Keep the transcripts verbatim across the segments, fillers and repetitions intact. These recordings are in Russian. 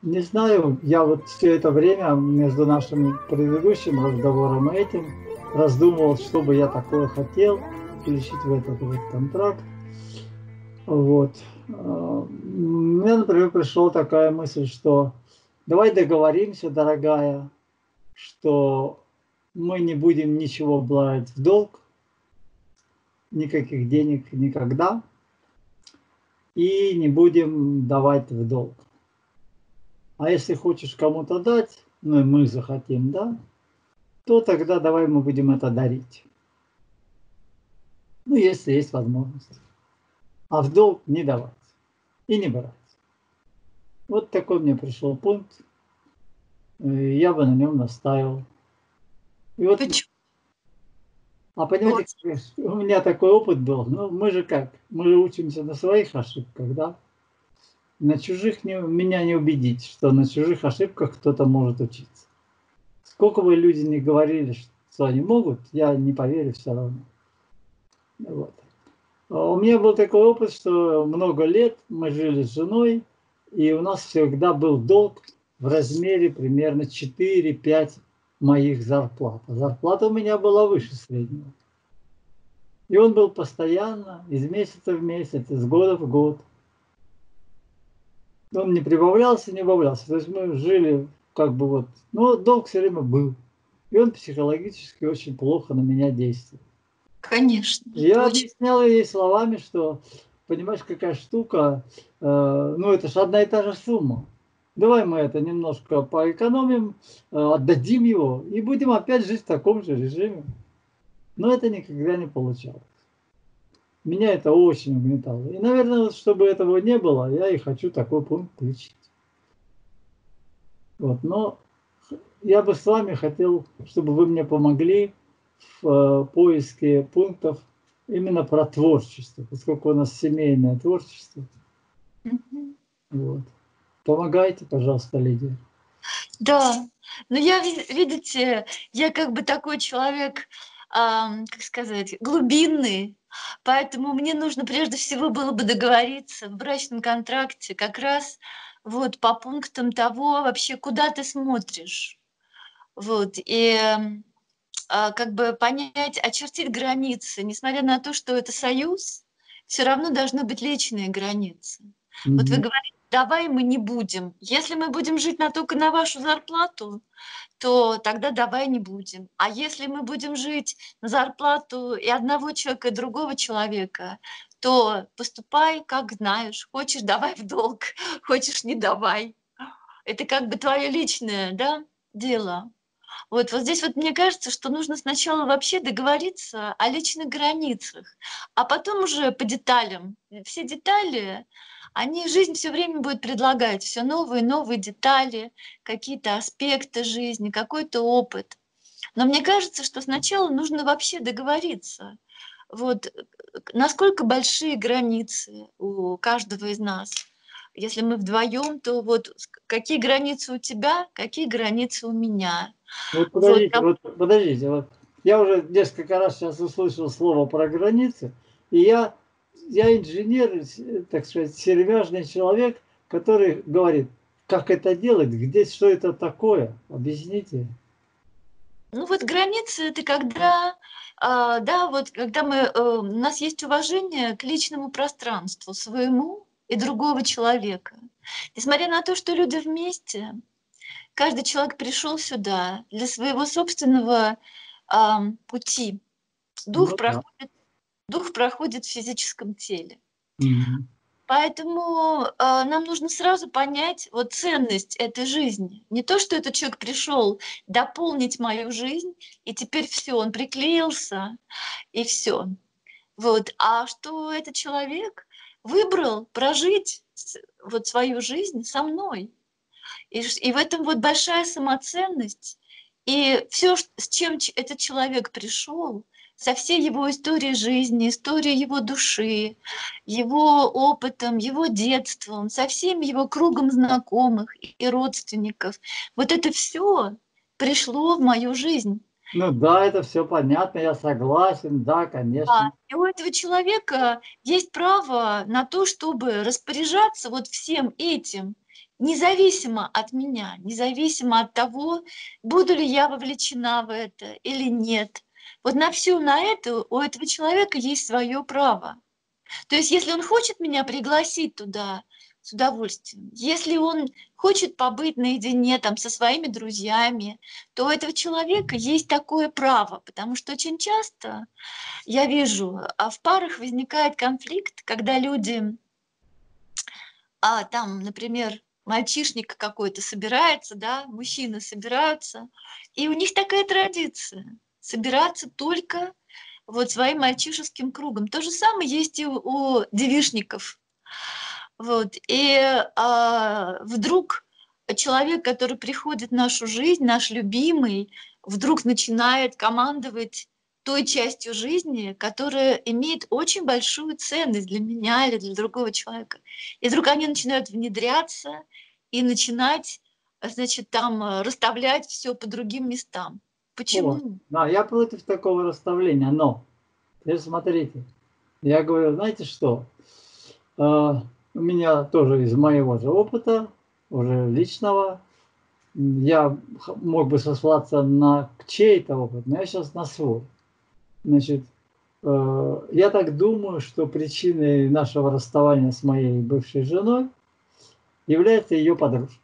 Не знаю, я вот все это время между нашим предыдущим разговором и этим раздумывал, что бы я такое хотел включить в этот вот контракт. Вот. Мне, например, пришла такая мысль, что давай договоримся, дорогая, что мы не будем ничего брать в долг, никаких денег никогда, и не будем давать в долг. А если хочешь кому-то дать, ну и мы захотим, да, то тогда давай мы будем это дарить. Ну, если есть возможность. А в долг не давать и не брать. Вот такой мне пришел пункт. Я бы на нем настаивал. И вот, Почему? а понимаете, у меня такой опыт был. Ну, мы же как? Мы же учимся на своих ошибках, да? На чужих не, меня не убедить, что на чужих ошибках кто-то может учиться. Сколько бы люди ни говорили, что они могут, я не поверю все равно. Вот. А у меня был такой опыт, что много лет мы жили с женой, и у нас всегда был долг в размере примерно четыре-пять моих зарплат. А зарплата у меня была выше среднего. И он был постоянно, из месяца в месяц, из года в год. Он не прибавлялся, не убавлялся. То есть мы жили как бы вот, но долг все время был. И он психологически очень плохо на меня действовал. Конечно. Я Очень. объяснял ей словами, что, понимаешь, какая штука, э, ну это же одна и та же сумма. Давай мы это немножко поэкономим, э, отдадим его и будем опять жить в таком же режиме. Но это никогда не получалось. Меня это очень угнетало. И, наверное, чтобы этого не было, я и хочу такой пункт включить. Вот, но я бы с вами хотел, чтобы вы мне помогли в э, поиске пунктов именно про творчество, поскольку у нас семейное творчество. Мгм. Вот. Помогайте, пожалуйста, Лидия. Да, но я, ви- видите, я как бы такой человек, ам, как сказать, глубинный, поэтому мне нужно прежде всего было бы договориться в брачном контракте как раз вот по пунктам того вообще, куда ты смотришь. Вот, и м, а, как бы понять, очертить границы, несмотря на то, что это союз, все равно должны быть личные границы. Вот вы Мгм. говорите, давай мы не будем. Если мы будем жить на только на вашу зарплату, то тогда давай не будем. А если мы будем жить на зарплату и одного человека, и другого человека, то поступай, как знаешь. Хочешь, давай в долг, хочешь, не давай. Это как бы твое личное, да, дело. Вот, вот здесь вот мне кажется, что нужно сначала вообще договориться о личных границах, а потом уже по деталям. Все детали, они жизнь все время будет предлагать, все новые новые детали, какие-то аспекты жизни, какой-то опыт. Но мне кажется, что сначала нужно вообще договориться. Вот, э, насколько большие границы у каждого из нас. Если мы вдвоем, то вот с- какие границы у тебя, какие границы у меня. Вот Вот, подождите, ком- вот подождите, вот я уже несколько раз сейчас услышал слово про границы, и я, я инженер, с- так сказать, сермяжный человек, который говорит, как это делать, где, что это такое, объясните. ну вот границы это когда, а, да, вот когда мы, э, у нас есть уважение к личному пространству своему и другого человека. Несмотря на то, что люди вместе, каждый человек пришел сюда для своего собственного ам, пути. Дух Ну да. проходит, дух проходит в физическом теле. Мгм. Поэтому, а, нам нужно сразу понять вот ценность этой жизни. Не то, что этот человек пришел дополнить мою жизнь, и теперь все, он приклеился, и все. Вот, а что этот человек выбрал прожить с вот свою жизнь со мной. И ш и в этом вот большая самоценность. И все, с чем ч этот человек пришел, со всей его историей жизни, историей его души, его опытом, его детством, со всем его кругом знакомых и родственников. Вот это все пришло в мою жизнь. Ну да, это все понятно, я согласен, да, Да, конечно. и у этого человека есть право на то, чтобы распоряжаться вот всем этим независимо от меня, независимо от того, буду ли я вовлечена в это или нет. Вот на всё на это у этого человека есть свое право. То есть если он хочет меня пригласить туда, с удовольствием. Если он хочет побыть наедине там со своими друзьями, то у этого человека есть такое право. Потому что очень часто я вижу, а, в парах возникает конфликт, когда люди а, там, например, мальчишник какой-то собирается, да, мужчины собираются, и у них такая традиция- собираться только вот своим мальчишеским кругом. То же самое есть и у у девичников. Вот, и, а, вдруг человек, который приходит в нашу жизнь, наш любимый, вдруг начинает командовать той частью жизни, которая имеет очень большую ценность для меня или для другого человека. И вдруг они начинают внедряться и начинать, значит, там, э, расставлять всё по другим местам. О, Почему? да, я против такого расставления, но теперь смотрите, я говорю, знаете что? А, у меня тоже из моего же опыта, уже личного, м, я х мог бы сослаться на чей-то опыт, но я щас на свой. Значит, э, я так думаю, что причиной нашего расставания с моей бывшей женой является её подружка.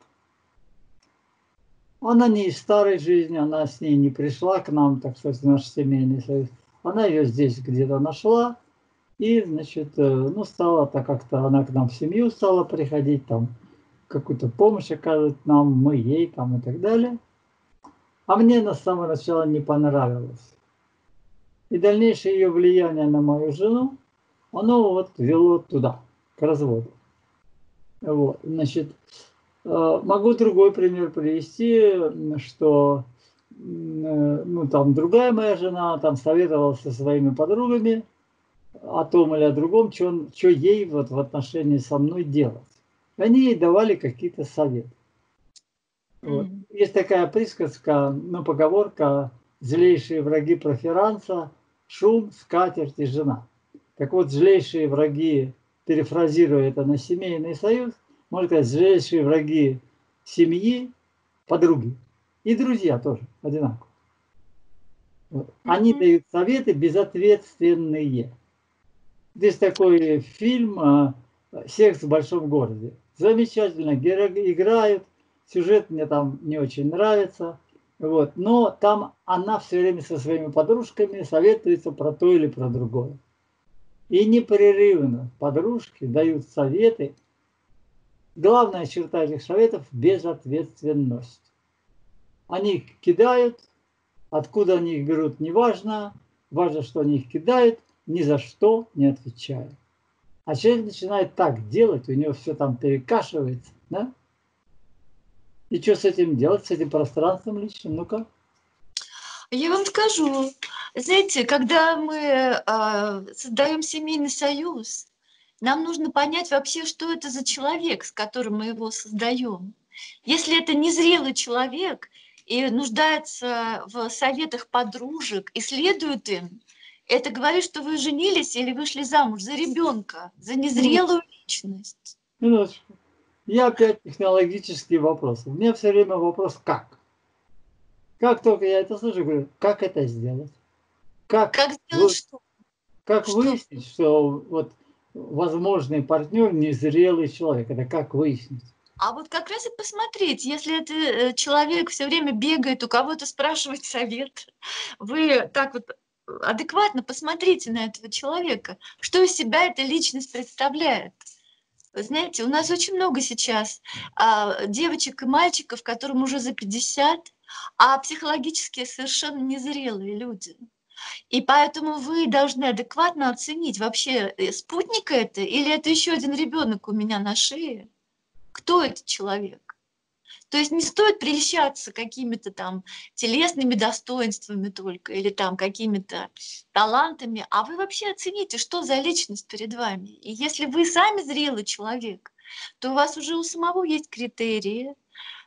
Она не из старой жизни, она с ней не пришла к нам, так сказать, в наш семейный союз. Она её здесь где-то нашла и, значит, э, ну, стала так как-то она к нам в семью стала приходить, там, какую-то помощь оказывать нам, мы ей там и так далее. А мне она с самого начала не понравилась. И дальнейшее её влияние на мою жену, оно вот вело туда, к разводу. Вот, значит, э, могу другой пример привести, м, что, м, э, ну, там другая моя жена там советовалась со своими подругами о том или о другом, чё н чё ей вот в отношении со мной делать. Они ей давали какие-то советы. Вот. М. Есть такая присказка, ну, поговорка: "Злейшие враги проферанса- шум, скатерть и жена". Так вот, злейшие враги, перефразируя это на семейный союз, можно сказать, злейшие враги семьи- подруги. И друзья тоже одинаково. Вот. Они Мгм. дают советы безответственные. Есть такой фильм, а, "Секс в большом городе". Замечательно геро играют, сюжет мне там не очень нравится, вот, но там она всё время со своими подружками советуется про то или про другое. И непрерывно подружки дают советы. Главная черта этих советов- безответственность. Они их кидают, откуда они их берут- неважно, важно, что они их кидают, ни за что не отвечая. А человек начинает так делать, у него всё там перекашивается, да? И чё с этим делать, с этим пространством личным? Ну-ка. Я вам скажу, знаете, когда мы, а, создаем семейный союз, нам нужно понять вообще, что это за человек, с которым мы его создаем. Если это незрелый человек и нуждается в советах подружек и следует им, это говорит, что вы женились или вышли замуж за ребенка, за Ну незрелую личность. Минуточку. Я опять технологический вопрос. У меня всё время вопрос: "Как?" Как только я это слышу, говорю: "Как это сделать?" Как Как сделать вы что? как Что? выяснить, что вот возможный партнёр- незрелый человек? Это как выяснить? А вот как раз и посмотреть, если это, э, человек всё время бегает, у кого-то спрашивает совет. Вы так вот, э, адекватно посмотрите на этого человека, что из себя эта личность представляет. Вы знаете, у нас очень много сейчас, а, девочек и мальчиков, которым уже за пятьдесят, а психологически совершенно незрелые люди. И поэтому вы должны адекватно оценить, вообще, э, спутник это или это ещё один ребёнок у меня на шее. Кто этот человек? То есть не стоит прельщаться какими-то там телесными достоинствами только или там какими-то талантами, а вы вообще оцените, что за личность перед вами. И если вы сами зрелый человек, то у вас уже у самого есть критерии,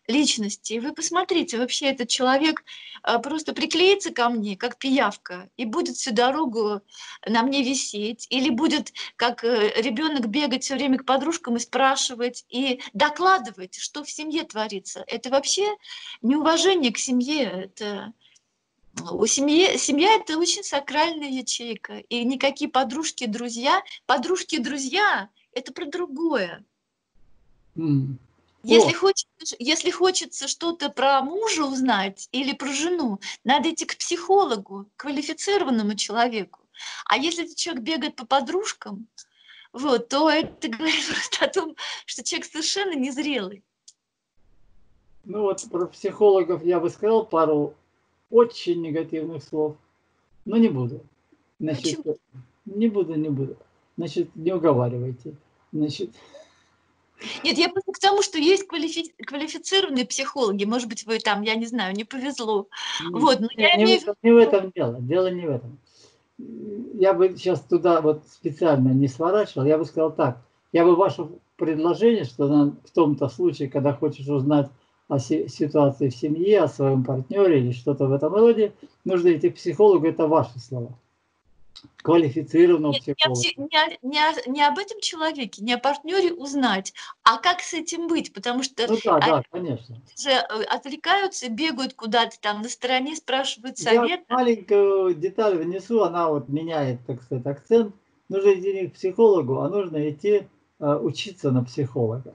личности. И вы посмотрите, вообще этот человек а, просто приклеится ко мне, как пиявка, и будет всю дорогу на мне висеть, или будет, как э, ребенок, бегать все время к подружкам и спрашивать, и докладывать, что в семье творится. Это вообще неуважение к семье. Это у семьи, семья — это очень сакральная ячейка, и никакие подружки, друзья, подружки, друзья — это про другое. М. Если О, хочется, если хочется что-то про мужа узнать или про жену, надо идти к психологу, к квалифицированному человеку. А если этот человек бегает по подружкам, вот, то это говорит просто о том, что человек совершенно незрелый. ну вот про психологов я бы сказал пару очень негативных слов, но не буду. Значит, Почему? не буду, не буду. Значит, не уговаривайте. Значит, Нет, я просто к тому, что есть квалифи- квалифицированные психологи. Может быть, вы там, я не знаю, не повезло. не, Вот, но не, я не в имею в этом, не в виду, этом дело. Дело не в этом. Я бы сейчас туда вот специально не сворачивал. Я бы сказал так. Я бы ваше предложение, что на, в том-то случае, когда хочешь узнать о си- ситуации в семье, о своем партнере или что-то в этом роде, нужно идти к психологу. Это ваши слова. Квалифицированного не, не, о психолога. пси- не о- не о- не об этом человеке, не о партнере узнать, а как с этим быть, потому что Ну да, они да, конечно. же э, отвлекаются, бегают куда-то там на стороне, спрашивают Я совета. маленькую деталь внесу, она вот меняет, так сказать, акцент. Нужно идти не к психологу, а нужно идти э, учиться на психолога.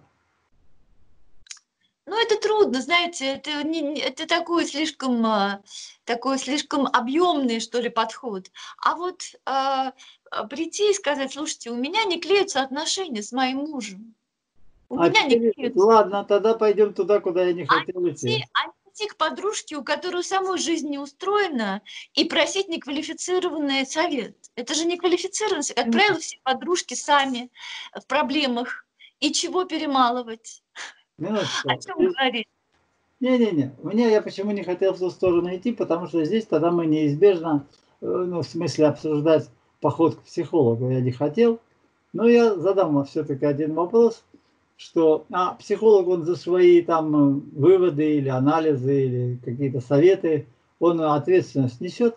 Ну, это трудно, знаете, это, не, не- это такой слишком, а, такой слишком объемный, что ли, подход. А вот а, а, прийти и сказать: слушайте, у меня не клеются отношения с моим мужем, у А меня не теперь, клеются. ладно, тогда пойдем туда, куда я не А хотел не идти, идти. а не идти к подружке, у которой самой жизнь не устроена, и просить неквалифицированный совет. Это же неквалифицированный совет. Как правило, все подружки сами в проблемах. И чего перемалывать? О Минуточку. чем говорить? Не-не-не, у меня я почему не хотел в ту сторону идти, потому что здесь тогда мы неизбежно, э, ну, в смысле обсуждать поход к психологу я не хотел. Но я задам вам все-таки один вопрос, что а психолог, он за свои там э, выводы или анализы, или какие-то советы, он ответственность несет?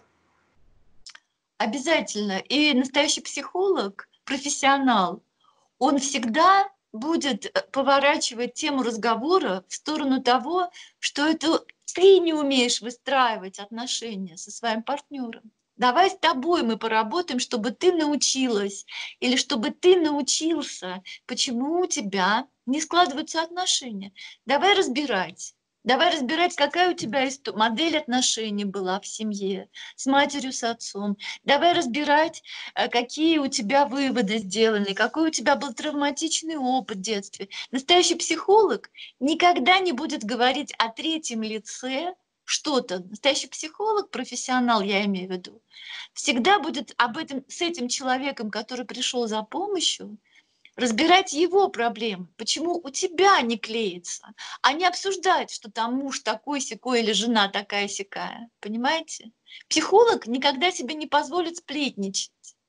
Обязательно. И настоящий психолог, профессионал, он всегда будет э, поворачивать тему разговора в сторону того, что это ты не умеешь выстраивать отношения со своим партнером. Давай с тобой мы поработаем, чтобы ты научилась или чтобы ты научился, почему у тебя не складываются отношения. Давай разбирать. Давай разбирать, какая у тебя исто- модель отношений была в семье с матерью, с отцом. Давай разбирать, э, какие у тебя выводы сделаны, какой у тебя был травматичный опыт в детстве. Настоящий психолог никогда не будет говорить о третьем лице что-то. Настоящий психолог, профессионал, я имею в виду, всегда будет об этом, с этим человеком, который пришел за помощью, разбирать его проблемы, почему у тебя не клеится, а не обсуждать, что там муж такой-сякой или жена такая-сякая. Понимаете? Психолог никогда себе не позволит сплетничать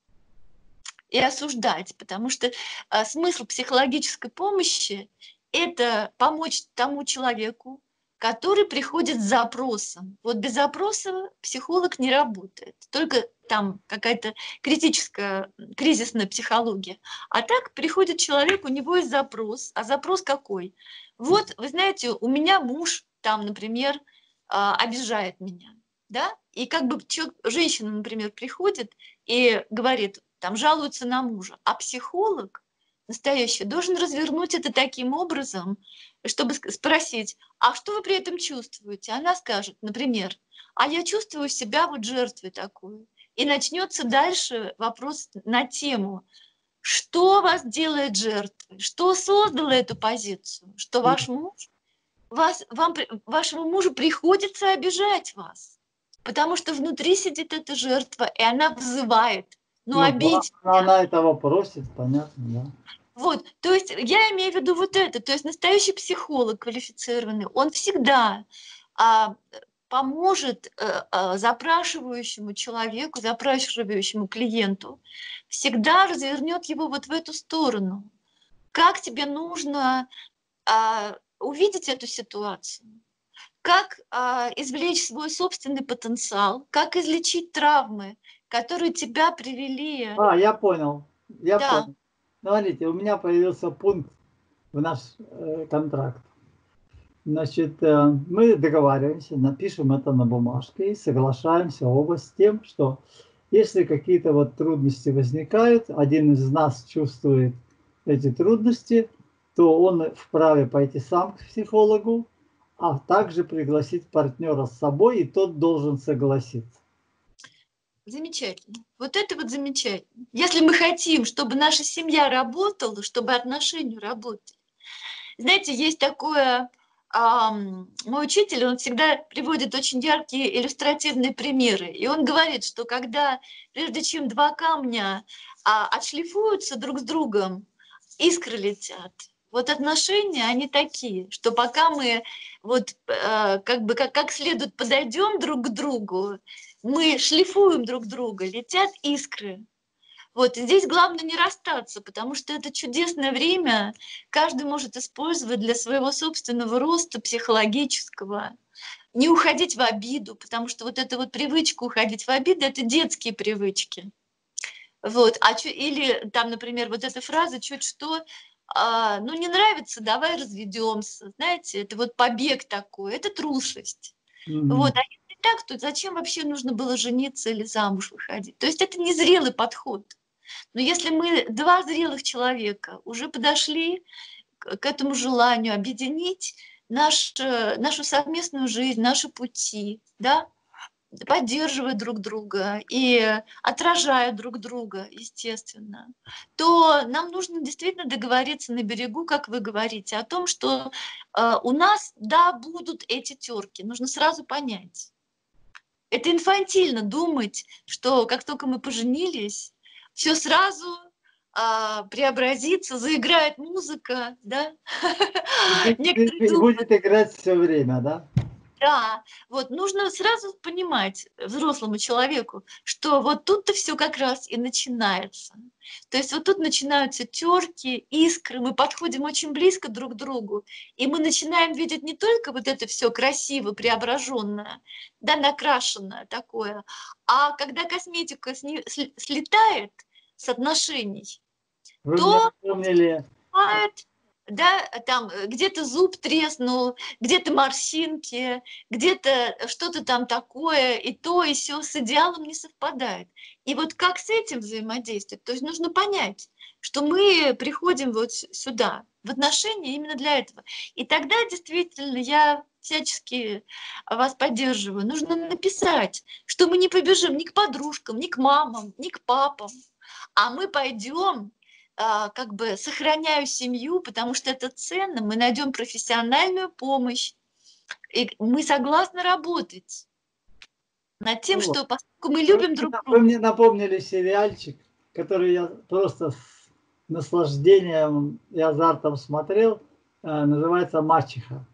и осуждать, потому что а, смысл психологической помощи — это помочь тому человеку, который приходит с запросом. Вот без запроса психолог не работает, только там какая-то критическая, кризисная психология. А так приходит человек, у него есть запрос. А запрос какой? Вот, вы знаете, у меня муж там, например, а, обижает меня, да? И как бы чё- женщина, например, приходит и говорит, там жалуются на мужа, а психолог настоящий должен развернуть это таким образом, чтобы ск- спросить: а что вы при этом чувствуете? Она скажет, например: а я чувствую себя вот жертвой такую. И начнется дальше вопрос на тему: что вас делает жертвой? Что создало эту позицию? Что ваш муж, вас, вам, при- вашему мужу приходится обижать вас, потому что внутри сидит эта жертва, и она вызывает: ну, Ну да, обидь она, меня. она этого просит, понятно, да. Вот, то есть я имею в виду вот это, то есть настоящий психолог квалифицированный, он всегда а, поможет э, а, запрашивающему человеку, запрашивающему клиенту, всегда развернет его вот в эту сторону. Как тебе нужно а, увидеть эту ситуацию, как а, извлечь свой собственный потенциал, как излечить травмы, которые тебя привели. А, я понял, я Да, понял. Смотрите, у меня появился пункт в наш э, контракт. Значит, э, мы договариваемся, напишем это на бумажке и соглашаемся оба с тем, что если какие-то вот трудности возникают, один из нас чувствует эти трудности, то он вправе пойти сам к психологу, а также пригласить партнера с собой, и тот должен согласиться. замечательно. Вот это вот замечательно. Если мы хотим, чтобы наша семья работала, чтобы отношения работали. Знаете, есть такое, ам, мой учитель, он всегда приводит очень яркие иллюстративные примеры. И он говорит, что когда, прежде чем два камня а, отшлифуются друг с другом, искры летят. Вот отношения, они такие, что пока мы вот э, как бы как, как следует подойдем друг к другу, мы шлифуем друг друга, летят искры. Вот, и здесь главное не расстаться, потому что это чудесное время, каждый может использовать для своего собственного роста психологического, не уходить в обиду, потому что вот эта вот привычка уходить в обиду – это детские привычки. Вот, а чё, или там, например, вот эта фраза «чуть что», а, ну не нравится, давай разведемся, знаете, это вот побег такой, это трусость. Вот, Мгм. а если так, то зачем вообще нужно было жениться или замуж выходить? То есть это незрелый подход. Но если мы, два зрелых человека, уже подошли к, к этому желанию объединить наш, э, нашу совместную жизнь, наши пути, да, поддерживая друг друга и отражая друг друга, естественно, то нам нужно действительно договориться на берегу, как вы говорите, о том, что э, у нас, да, будут эти терки. Нужно сразу понять. Это инфантильно думать, что как только мы поженились, все сразу а, преобразится, заиграет музыка, да? И будет, Некоторые и думают, будет играть все время, да? да, вот нужно сразу понимать взрослому человеку, что вот тут-то все как раз и начинается. То есть вот тут начинаются терки, искры, мы подходим очень близко друг к другу, и мы начинаем видеть не только вот это все красиво, преображенное, да, накрашенное такое, а когда косметика сни- сли- слетает с отношений, Вы мне то напомнили, бывает, да, там э, где-то зуб треснул, где-то морщинки, где-то что-то там такое, и то, и все с идеалом не совпадает. И вот как с этим взаимодействовать? То есть нужно понять, что мы приходим вот с- сюда, в отношения именно для этого. И тогда действительно я всячески вас поддерживаю. Нужно написать, что мы не побежим ни к подружкам, ни к мамам, ни к папам, а мы пойдем а, как бы сохраняю семью, потому что это ценно, мы найдем профессиональную помощь, и мы согласны работать над тем, вот, что поскольку мы вы, любим друг вы друга. мне напомнили сериальчик, который я просто с наслаждением и азартом смотрел, э, называется «Мачеха».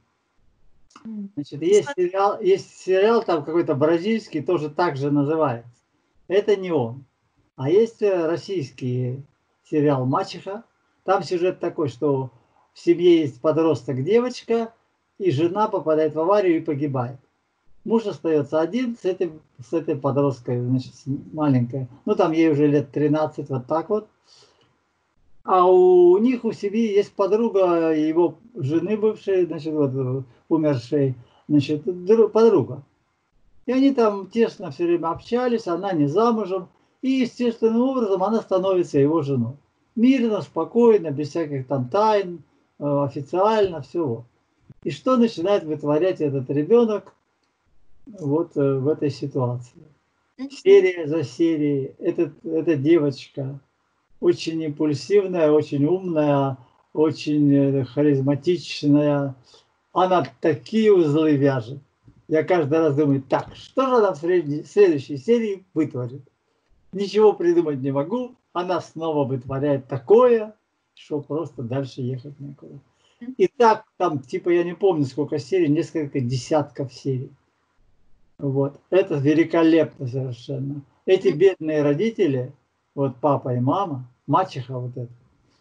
М, Значит, не есть смотрю. сериал, есть сериал там какой-то бразильский, тоже так же называется. Это не он. А есть э, российский сериал «Мачеха». Там сюжет такой, что в семье есть подросток девочка, и жена попадает в аварию и погибает. Муж остается один с этим, с этой подросткой, значит, с маленькой. Ну, там ей уже лет тринадцать, вот так вот. А у них, у семьи есть подруга его жены бывшей, значит, вот э, умершей, значит, дру- подруга. И они там тесно все время общались, она не замужем, и естественным образом она становится его женой. Мирно, спокойно, без всяких там тайн, э, официально, всего. И что начинает вытворять этот ребенок вот э, в этой ситуации? Мгм. Серия за серией. Этот, эта девочка очень импульсивная, очень умная, очень э, харизматичная. Она такие узлы вяжет. Я каждый раз думаю, так, что же она в средней- следующей серии вытворит? Ничего придумать не могу. Она снова вытворяет такое, что просто дальше ехать некуда. И так там, типа, я не помню, сколько серий, несколько десятков серий. Вот. Это великолепно совершенно. Эти М. бедные родители, вот папа и мама, мачеха вот эта,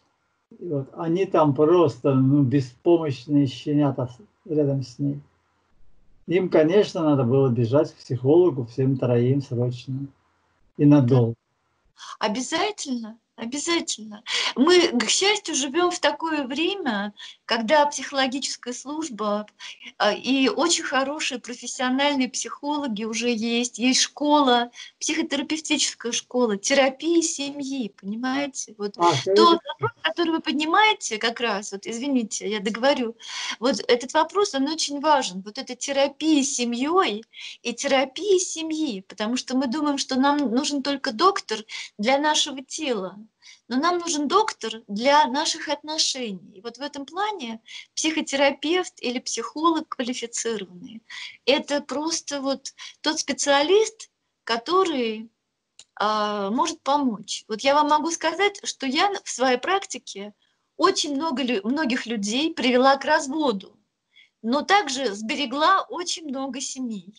И вот они там просто, ну, беспомощные щенята рядом с ней. Им, конечно, надо было бежать к психологу всем троим срочно и Да. надолго. Обязательно, обязательно. Мы, к счастью, живем в такое время, когда психологическая служба а, и очень хорошие профессиональные психологи уже есть. Есть школа, психотерапевтическая школа, терапии семьи, понимаете? Вот А, тот скажите, вопрос, который вы поднимаете как раз, вот извините, я договорю, вот этот вопрос, он очень важен. Вот эта терапия семьей и терапия семьи, потому что мы думаем, что нам нужен только доктор для нашего тела, но нам нужен доктор для наших отношений. И вот в этом плане психотерапевт или психолог квалифицированный — это просто вот тот специалист, который а, может помочь. Вот я вам могу сказать, что я в своей практике очень много, лю- многих людей привела к разводу, но также сберегла очень много семей.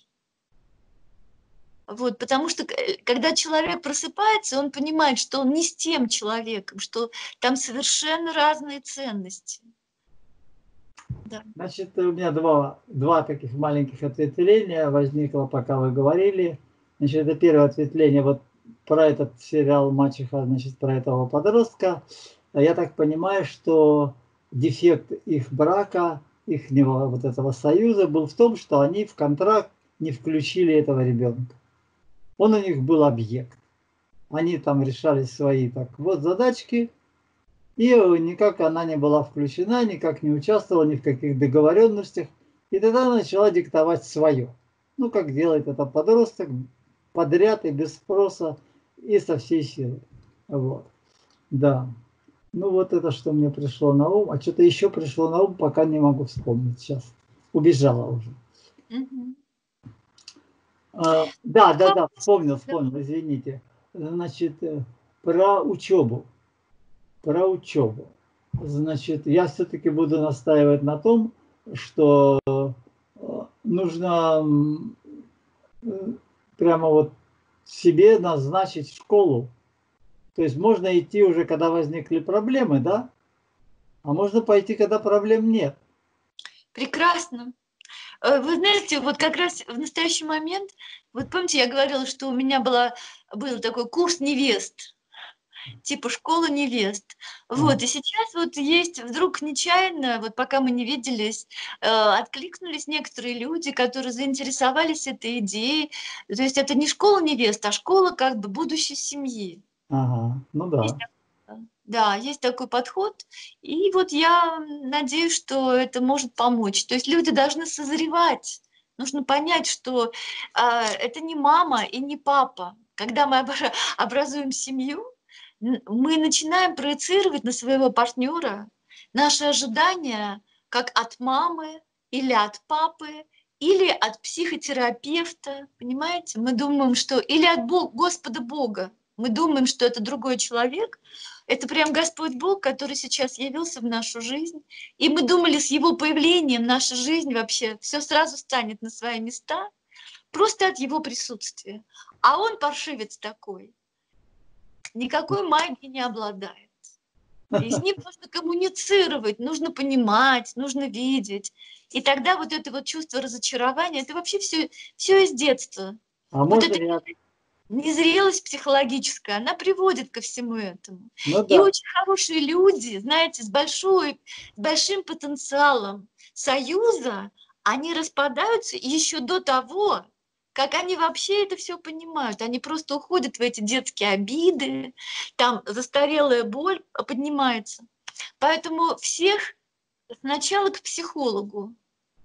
Вот, потому что, к э, когда человек просыпается, он понимает, что он не с тем человеком, что там совершенно разные ценности. Да. значит, у меня два, два таких маленьких ответвления возникло, пока вы говорили. Значит, это первое ответвление вот про этот сериал «Мачеха», значит, про этого подростка. А я так понимаю, что дефект их брака, их вот этого союза был в том, что они в контракт не включили этого ребенка. Он у них был объект. Они там решали свои так вот задачки, и никак она не была включена, никак не участвовала ни в каких договоренностях. И тогда она начала диктовать свое. Ну, как делает это подросток, подряд и без спроса, и со всей силы. Вот. Да. Ну, вот это, что мне пришло на ум. А что-то еще пришло на ум, пока не могу вспомнить сейчас. Убежала уже. Мгм. А, да, да, Вопрос, да, вспомнил, да. вспомнил, извините. Значит, э, про учебу. Про учебу. Значит, я все-таки буду настаивать на том, что э, нужно м, э, прямо вот себе назначить школу. То есть можно идти уже, когда возникли проблемы, да? А можно пойти, когда проблем нет. Прекрасно. Э, вы знаете, вот как раз в настоящий момент, вот помните, я говорила, что у меня была был такой курс невест, типа школа невест. Ага. Вот, и сейчас вот есть вдруг нечаянно, вот пока мы не виделись, э, откликнулись некоторые люди, которые заинтересовались этой идеей. То есть это не школа невест, а школа как бы будущей семьи. Ага. Ну Есть да. такое, да, есть такой подход. И вот я надеюсь, что это может помочь. То есть люди должны созревать. Нужно понять, что а, это не мама и не папа. Когда мы обра- образуем семью, н- мы начинаем проецировать на своего партнера наши ожидания как от мамы или от папы, или от психотерапевта, понимаете? Мы думаем, что или от Бог, Господа Бога. Мы думаем, что это другой человек. Это прям Господь Бог, который сейчас явился в нашу жизнь. И мы думали, с его появлением наша жизнь вообще все сразу станет на свои места, просто от его присутствия. А он паршивец такой, никакой магии не обладает. И с ним нужно коммуницировать, нужно понимать, нужно видеть. И тогда вот это вот чувство разочарования, это вообще все, все из детства. А Вот можно это я... незрелость психологическая, она приводит ко всему этому. Ну И да. очень хорошие люди, знаете, с, большой, с большим потенциалом союза, они распадаются еще до того, как они вообще это все понимают. Они просто уходят в эти детские обиды, там застарелая боль поднимается. Поэтому всех сначала к психологу.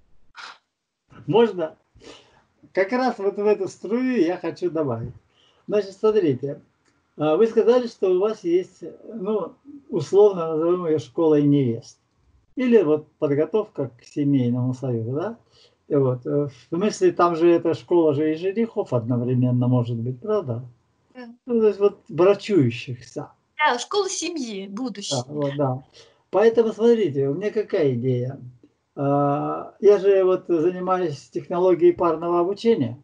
Можно? Как раз вот в эту струю я хочу добавить. Значит, смотрите. А вы сказали, что у вас есть, ну, условно назовем ее школой невест. Или вот подготовка к семейному союзу, да? И вот, э, в смысле, там же эта школа же и женихов одновременно может быть, правда? Да, Ну, то есть вот брачующихся. Да, школа семьи, Да, будущее. вот, да. Поэтому смотрите, у меня какая идея. А, Я же вот занимаюсь технологией парного обучения.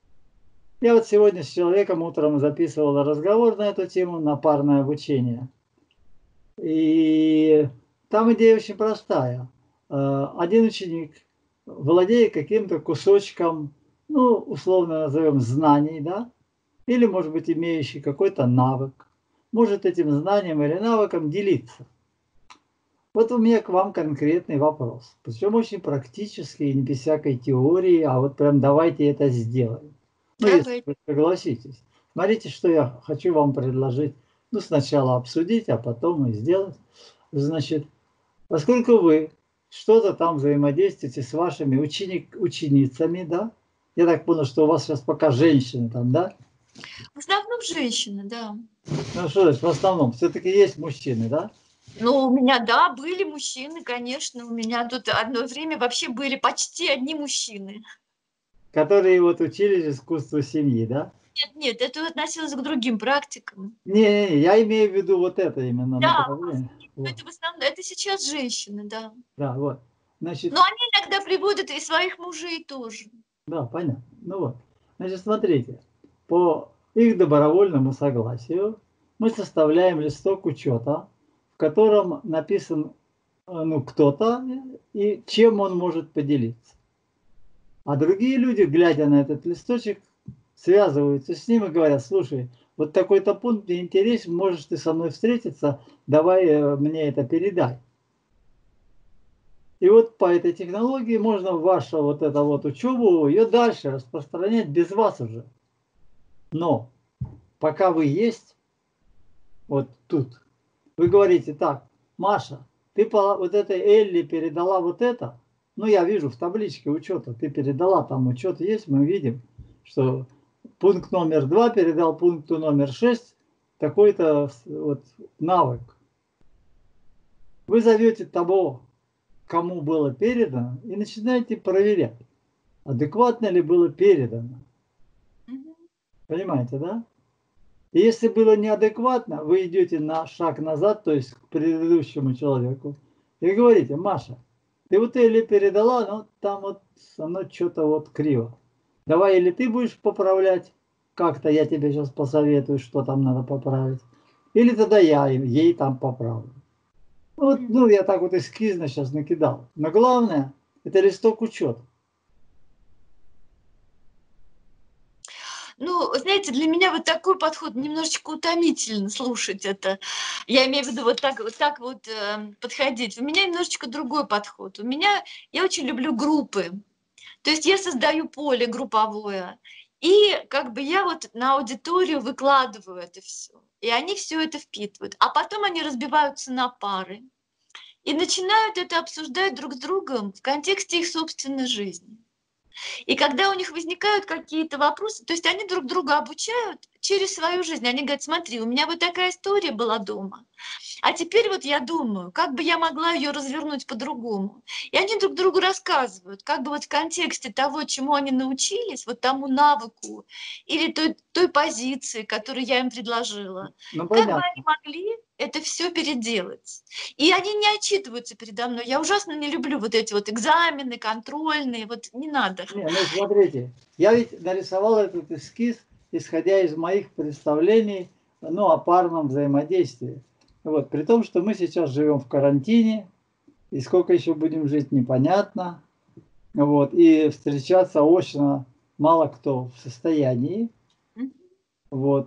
Я вот сегодня с человеком утром записывал разговор на эту тему, на парное обучение. И там идея очень простая. Э, Один ученик, владея каким-то кусочком, ну, условно назовем, знаний, да, или, может быть, имеющий какой-то навык, может этим знанием или навыком делиться. Вот у меня к вам конкретный вопрос. Причем очень практический, не без всякой теории, а вот прям давайте это сделаем. Ну, если Давай. вы согласитесь. Смотрите, что я хочу вам предложить. Ну, сначала обсудить, а потом и сделать. Значит, поскольку вы что-то там взаимодействуете с вашими ученик, ученицами, да? Я так понял, что у вас сейчас пока женщины там, да? В основном женщины, да. Ну, что значит в основном? Все-таки есть мужчины, да? Ну, у меня, да, были мужчины, конечно. У меня тут одно время вообще были почти одни мужчины. Которые вот учились искусству семьи, да? Нет, нет, это относилось к другим практикам. Не-не-не, я имею в виду вот это именно Да, направление. Вот, это в основном, это сейчас женщины, да. да, вот. Значит, Но они иногда приводят и своих мужей тоже. да, понятно. Ну вот. Значит, смотрите, по их добровольному согласию мы составляем листок учета, в котором написан, э, ну, кто-то и чем он может поделиться. А другие люди, глядя на этот листочек, связываются с ним и говорят: слушай, вот такой-то пункт мне интересен, можешь ты со мной встретиться, давай э, мне это передай. И вот по этой технологии можно вашу вот эту вот учебу, ее дальше распространять без вас уже. Но пока вы есть, вот тут, вы говорите: так, Маша, ты по вот этой Элли передала вот это, ну я вижу в табличке учета, ты передала, там учет есть, мы видим, что пункт номер два передал пункту номер шесть такой-то вот навык. Вы зовете того, кому было передано, и начинаете проверять, адекватно ли было передано. Мгм. Понимаете, да? И если было неадекватно, вы идете на шаг назад, то есть к предыдущему человеку, и говорите: Маша, ты вот или передала, но там вот оно что-то вот криво. Давай или ты будешь поправлять, как-то я тебе сейчас посоветую, что там надо поправить, или тогда я ей там поправлю. Вот, Мгм. ну, я так вот эскизно сейчас накидал. Но главное, это листок учета. Ну, знаете, для меня вот такой подход немножечко утомительно слушать это. Я имею в виду вот так вот, так вот э, подходить. У меня немножечко другой подход. У меня, я очень люблю группы. То есть я создаю поле групповое, и как бы я вот на аудиторию выкладываю это все. И они все это впитывают. А потом они разбиваются на пары и начинают это обсуждать друг с другом в контексте их собственной жизни. И когда у них возникают какие-то вопросы, то есть они друг друга обучают через свою жизнь. Они говорят: смотри, у меня вот такая история была дома, а теперь вот я думаю, как бы я могла ее развернуть по-другому. И они друг другу рассказывают, как бы вот в контексте того, чему они научились, вот тому навыку или той, той позиции, которую я им предложила, Ну, как бы они понятно. могли это все переделать. И они не отчитываются передо мной. Я ужасно не люблю вот эти вот экзамены, контрольные, вот не надо. Не, ну смотрите, я ведь нарисовал этот эскиз, исходя из моих представлений, ну, о парном взаимодействии. Вот, при том, что мы сейчас живем в карантине, и сколько еще будем жить, непонятно. Вот, и встречаться очно мало кто в состоянии. Вот.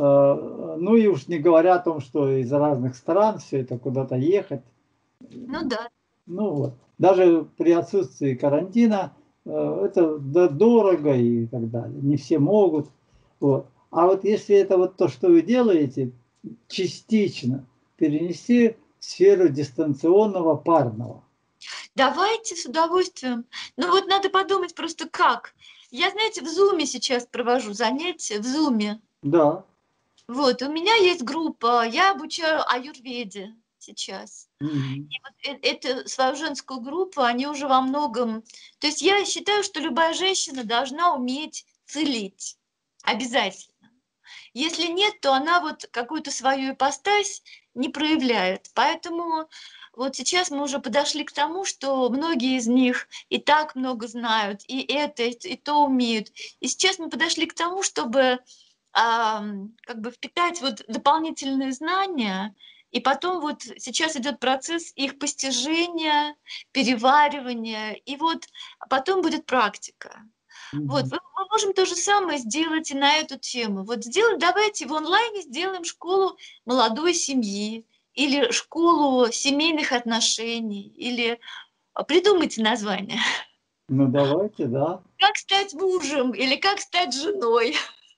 Э, Ну и уж не говоря о том, что из разных стран все это куда-то ехать. Ну да. Ну вот. Даже при отсутствии карантина э, это да, дорого и так далее. Не все могут. Вот. А вот если это вот то, что вы делаете, частично перенести в сферу дистанционного парного. Давайте с удовольствием. Ну вот надо подумать просто как. Я, знаете, в зуме сейчас провожу занятия, в зуме. Да. Вот, у меня есть группа, я обучаю аюрведе сейчас. Мгм. И вот э- эту свою женскую группу, они уже во многом... То есть я считаю, что любая женщина должна уметь целить. Обязательно. Если нет, то она вот какую-то свою ипостась не проявляет. Поэтому вот сейчас мы уже подошли к тому, что многие из них и так много знают, и это, и т- и то умеют. И сейчас мы подошли к тому, чтобы ам, как бы впитать вот дополнительные знания И потом вот сейчас идет процесс их постижения, переваривания, и вот потом будет практика. Вот, Мгм. мы мы можем то же самое сделать и на эту тему. Вот сделать, давайте в онлайне сделаем школу молодой семьи или школу семейных отношений, или а, придумайте название. Ну, давайте, да. Как стать мужем или как стать женой.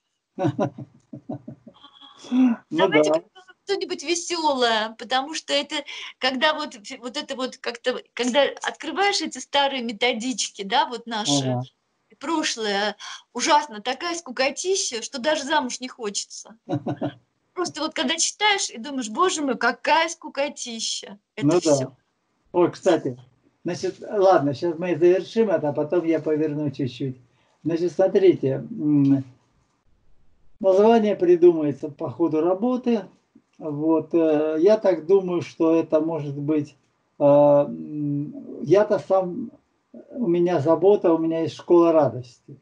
Ну Давайте да. придумаем что-нибудь веселое, потому что это, когда вот, фи- вот это вот как-то, когда открываешь эти старые методички, да, вот наши, Ага. прошлое, ужасно, такая скукотища, что даже замуж не хочется. Просто вот когда читаешь и думаешь, боже мой, какая скукотища. Это Ну все. да. Ой, кстати, значит, ладно, сейчас мы завершим это, а потом я поверну чуть-чуть. Значит, смотрите, м, название придумается по ходу работы. Вот, э, я так думаю, что это может быть, э, м, я-то сам, у меня забота, у меня есть школа радости.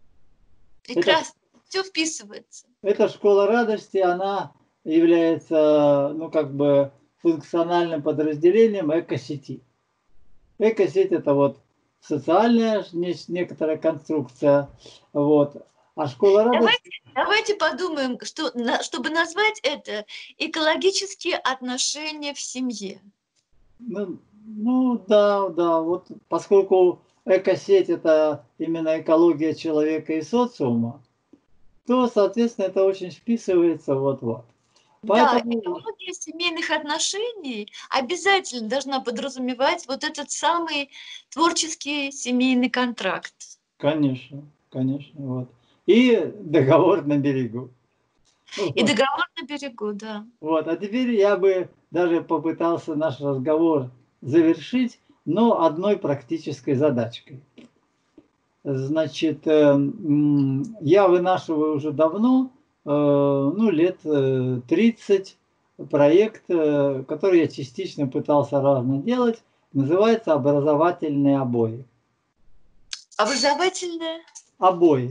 Это, Прекрасно. Все вписывается. эта школа радости, она является, ну, как бы функциональным подразделением экосети. Экосеть — это вот социальная ж несь некоторая конструкция, вот, а школа радости, Давайте, давайте подумаем, что, на- чтобы назвать это экологические отношения в семье. ну ну да, да, вот поскольку экосеть — это именно экология человека и социума, то, соответственно, это очень вписывается вот-вот. Да, Поэтому, экология семейных отношений обязательно должна подразумевать вот этот самый творческий семейный контракт. конечно, конечно, вот. И договор на берегу. И Вот. договор на берегу, да. Вот, а теперь я бы даже попытался наш разговор завершить, но одной практической задачкой. Значит, э, м, я вынашиваю уже давно, э, ну, лет э, тридцать, проект, э, который я частично пытался разно делать, называется «Образовательные обои». Образовательные Обои,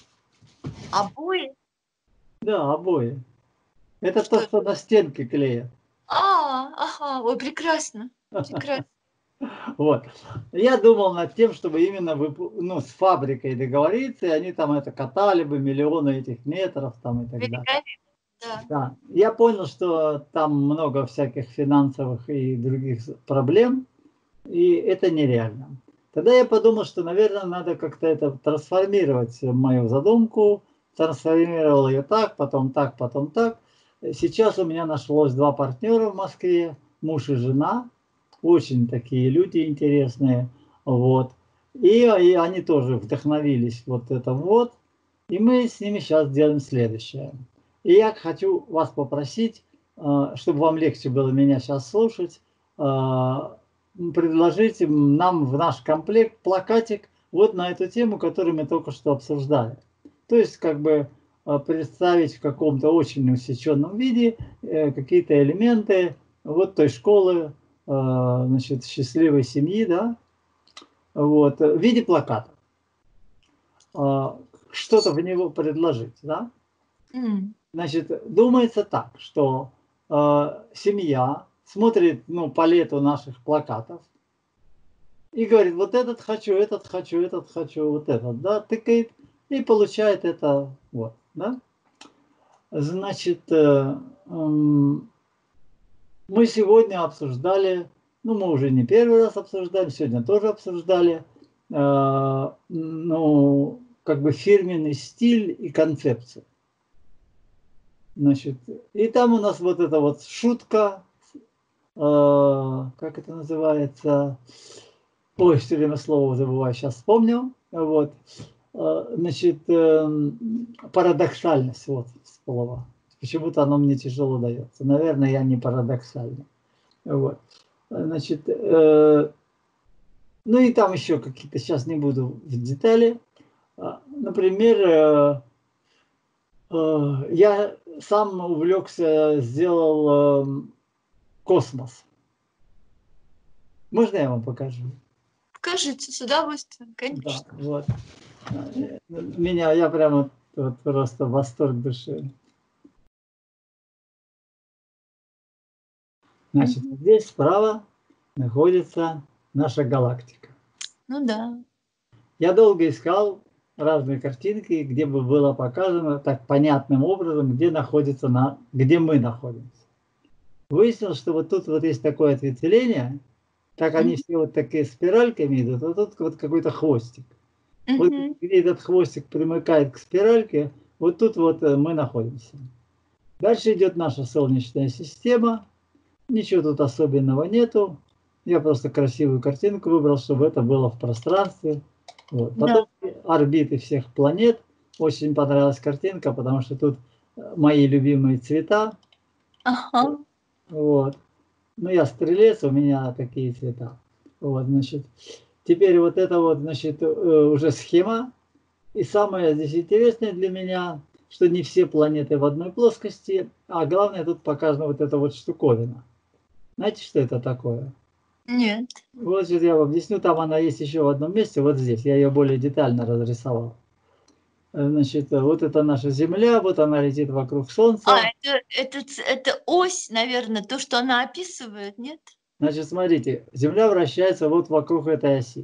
обои. да, обои. Это то, Что это? что на стенки клеят. А, ага, ой, прекрасно, прекрасно. Вот. Я думал над тем, чтобы именно выпу ну, с фабрикой договориться, и они там это катали бы миллионы этих метров там и так далее. Великолепно, да. Да. Я понял, что там много всяких финансовых и других с проблем, и это нереально. Тогда я подумал, что, наверное, надо как-то это трансформировать, э, мою задумку. Трансформировал ее так, потом так, потом так. Э, Сейчас у меня нашлось два партнера в Москве, муж и жена. Очень такие люди интересные. Вот. И, и они тоже вдохновились вот это вот. И мы с ними сейчас делаем следующее. И я хочу вас попросить, э, чтобы вам легче было меня сейчас слушать, э, предложите нам в наш комплект плакатик вот на эту тему, которую мы только что обсуждали. То есть как бы э, представить в каком-то очень усеченном виде э, какие-то элементы вот той школы, э, значит, счастливой семьи, да, вот, в виде плаката. Э, Что-то в него предложить, да. М. Значит, думается так, что э, семья смотрит, ну, палитру наших плакатов и говорит: вот этот хочу, этот хочу, этот хочу, вот этот, да, тыкает и получает это, вот, да. Значит, э, м, мы сегодня обсуждали, ну, мы уже не первый раз обсуждаем, сегодня тоже обсуждали, э, ну, как бы фирменный стиль и концепцию. Значит, и там у нас вот эта вот шутка, э, как это называется? Ой, все время слово забываю, сейчас вспомню. Вот. Э, значит, эм, парадоксальность, вот слово. Почему-то оно мне тяжело дается. Наверное, я не парадоксальный. Вот. Значит, э, ну и там еще какие-то, сейчас не буду в детали. А, Например, э, э, я сам увлекся, сделал эм, космос. Можно я вам покажу? Покажите, с удовольствием, Да, конечно. вот. Э, Меня, я прямо вот просто восторг души. Значит, Мгм. здесь справа находится наша галактика. Ну да. Я долго искал разные картинки, где бы было показано так понятным образом, где находится на, где мы находимся. Выяснилось, что вот тут вот есть такое ответвление, так они Мгм. все вот такие спиральками идут, а тут вот какой-то хвостик. Вот Мгм. где этот хвостик примыкает к спиральке, вот тут вот э, мы находимся. Дальше идет наша Солнечная система. Ничего тут особенного нету. Я просто красивую картинку выбрал, чтобы это было в пространстве. Вот. Да. Потом орбиты всех планет. Очень понравилась картинка, потому что тут э, мои любимые цвета. Ага. Вот. Ну, я стрелец, у меня такие цвета. Вот, значит. Теперь вот это вот, значит, э, уже схема. И самое здесь интересное для меня, что не все планеты в одной плоскости, а главное тут показана вот эта вот штуковина. Знаете, что это такое? Нет. Вот сейчас я вам объясню, там она есть еще в одном месте, вот здесь, я ее более детально разрисовал. Э, Значит, э, вот это наша Земля, вот она летит вокруг А, Солнца. это это ц это ось, наверное, то, что она описывает, нет? Значит, смотрите, Земля вращается вот вокруг этой оси.